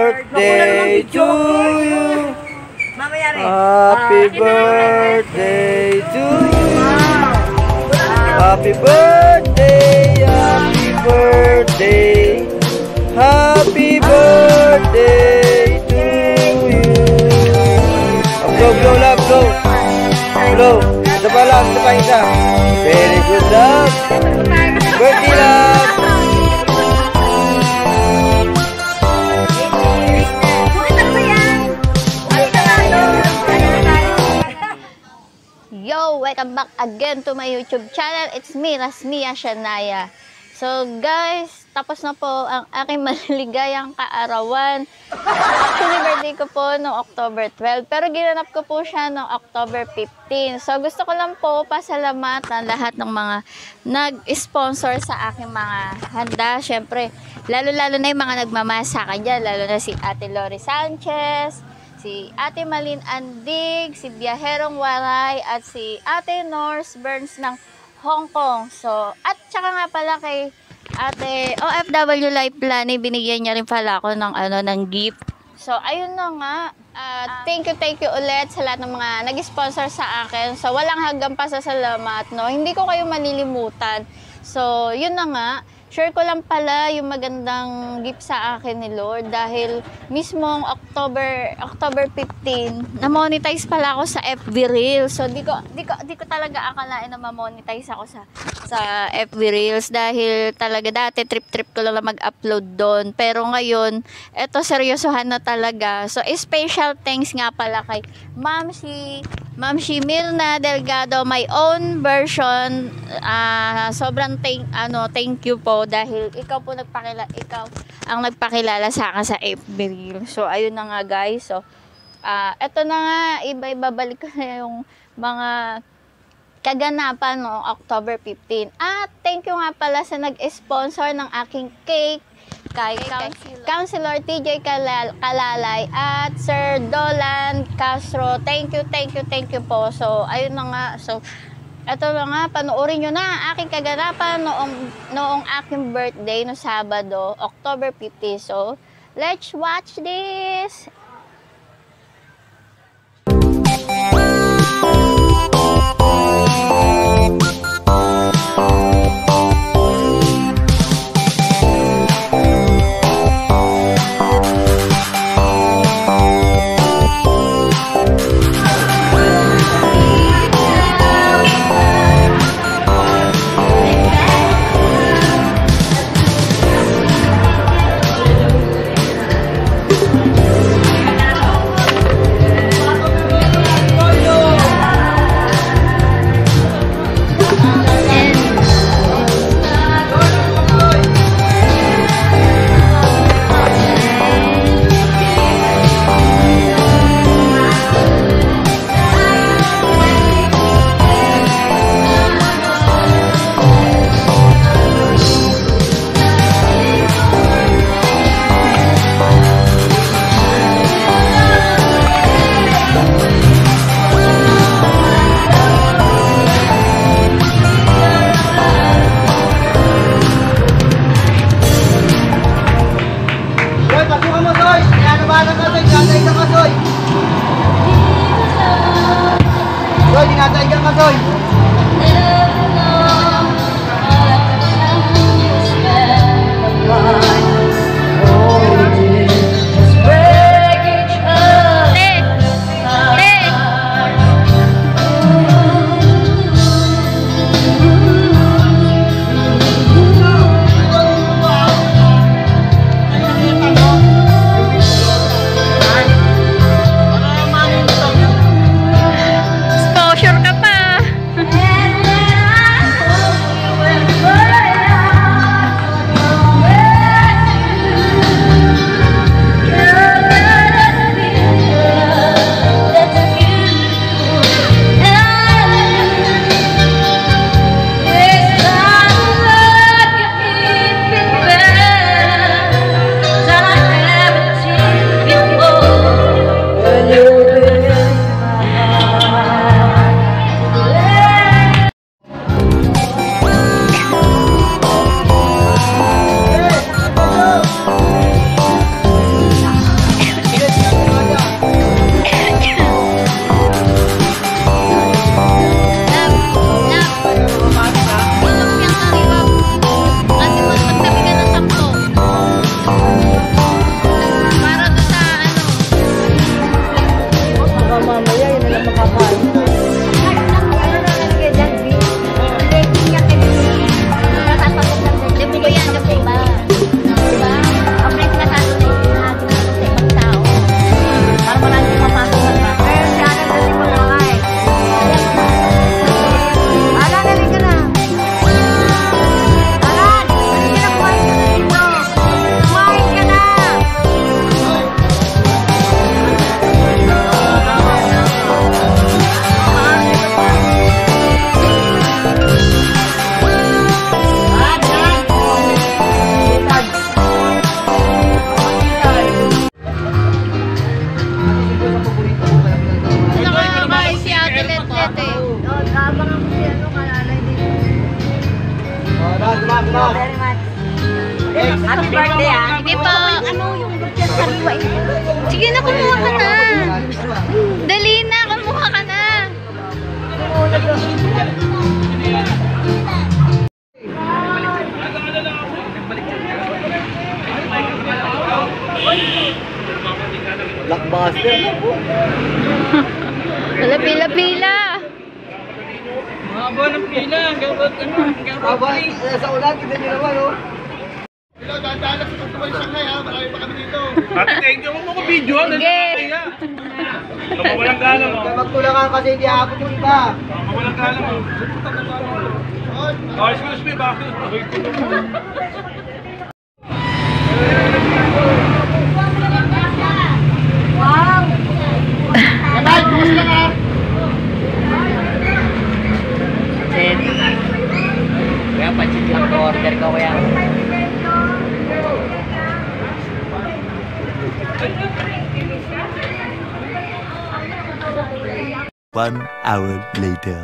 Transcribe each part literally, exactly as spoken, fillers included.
birthday to you. Happy birthday to you. Happy birthday, happy birthday. Happy birthday to you. Blow, blow, love, blow. Blow. Isa pa lang, isa pa isa. Very good, love. Birthday, love. Yo, welcome back again to my YouTube channel. It's me, Rasmia Shanaya. So guys, tapos na po ang aking maligayang kaarawan. Actually, birthday ko po noong October twelve, pero ginanap ko po siya noong October fifteen. So gusto ko lang po pasalamatan lahat ng mga nag-sponsor sa aking mga handa. Siyempre, lalo-lalo na yung mga nagmamasakan dyan, lalo na si Ate Lori Sanchez, si Ate Malin Andig, si Biyaherong Waray, at si Ate Norse Burns ng Hong Kong. So, at saka nga pala kay Ate O F W Life Plani, binigyan niya rin pala ako ng, ano, ng gift. So, ayun na nga. Uh, thank you, thank you ulit sa lahat ng mga nag-sponsor sa akin. So, walang hanggang pasasalamat, no? Hindi ko kayo malilimutan. So, yun na nga. Share ko lang pala yung magandang gift sa akin ni Lord dahil mismong October October fifteen, na-monetize pala ako sa F B Reels. So di ko di ko di ko talaga akalain na ma-monetize ako sa sa F B Reels dahil talaga dati trip-trip ko lang mag-upload doon. Pero ngayon, eto seryosohan na talaga. So special thanks nga pala kay Ma'am si Ma'am si Mirna Delgado, my own version. Uh, sobrang thank, ano, thank you po dahil ikaw po nagpakilala, ikaw ang nagpakilala sa akin sa F B Reel. So, ayun na nga guys. So, uh, eto na nga, iba-ibabalik ko na yung mga kaganapan noong October fifteen. At thank you nga pala sa nag-sponsor ng aking cake kay Councilor, Councilor T J Kalal Kalalay at Sir Dolan Castro. Thank you, thank you, thank you po. So, ayun na nga. So, eto na nga, panoorin nyo na ang aking kaganapan noong, noong aking birthday no Sabado, October fifteenth. So, let's watch this! Very much. Happy birthday ah. Sige po. Ano yung birthday kaliwa? Sige na, kumuha ka na. Dali na, kumuha ka na. Blockbuster na po. Wala pila-pila. Mahaba ng pila. Hanggang Aba, sa ulan, kita nyo naman, oh. Hello, dadaan sa Tutuan Shanghai ha. Marami pa kami dito. Ate, thank you. Huwag mo ko video. Sige. Mawalang galang mo. Magtulakan kasi hindi ako yung iba. Mawalang galang mo. Oh, excuse me. Bakit? Okay, tulong mo. Wow! Kamay, bukas lang ha. Sen. Kaya pansit lang ko order ko kaya. One hour later.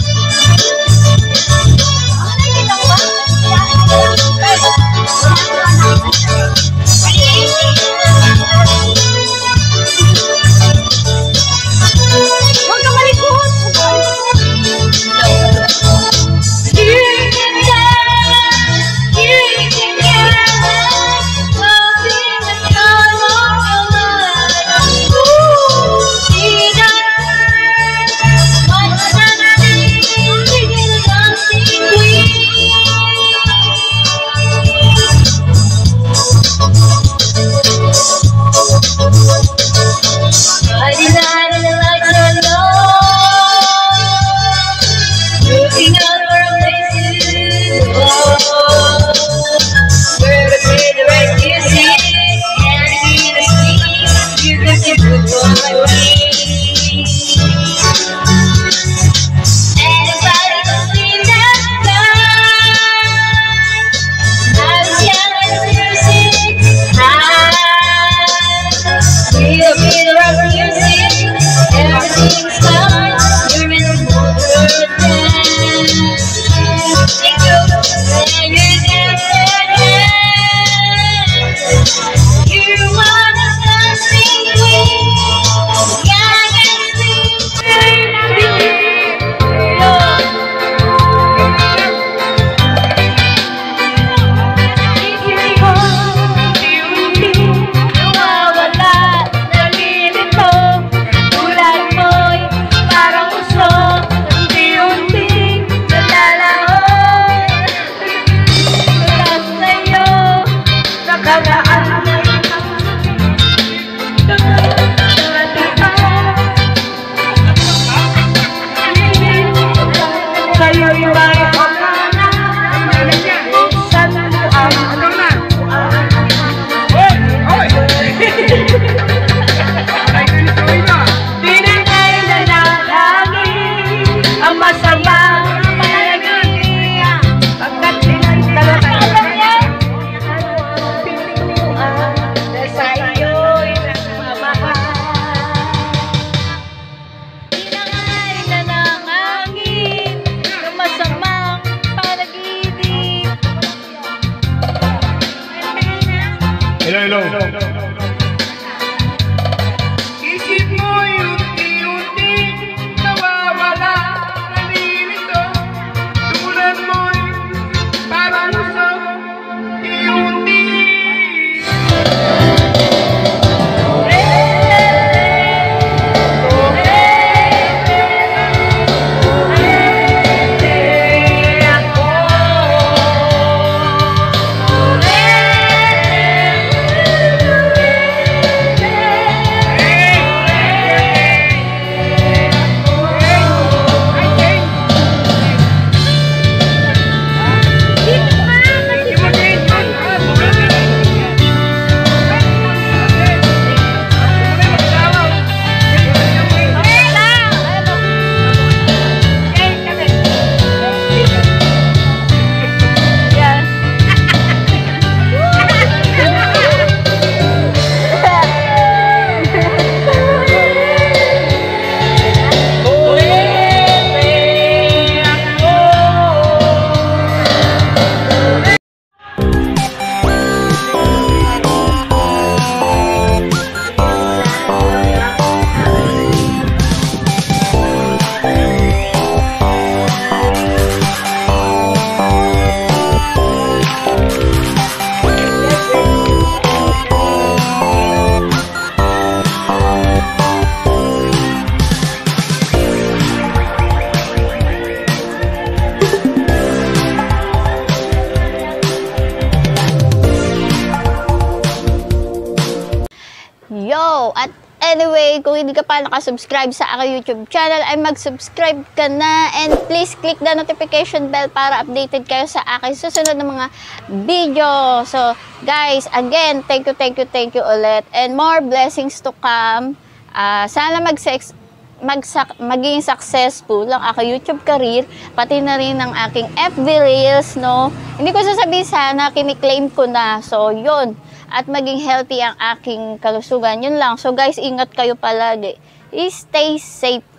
Huwag ka malikot! Hello, hello. Isip mo unti-unti nawawala, nalilito. Tulad mo'y parang usok, unti. So, at anyway, kung hindi ka pa nakasubscribe sa aking YouTube channel, ay mag-subscribe ka na. And please click the notification bell para updated kayo sa aking susunod na mga video. So, guys, again, thank you, thank you, thank you ulit. And more blessings to come. Uh, sana mag-sex mag maging successful ang aking YouTube career, pati na rin ang aking F B Reels, no? Hindi ko sasabihin sana, kiniklaim ko na. So, yun. At maging healthy ang aking kalusugan. Yun lang. So, guys, ingat kayo palagi. Stay safe.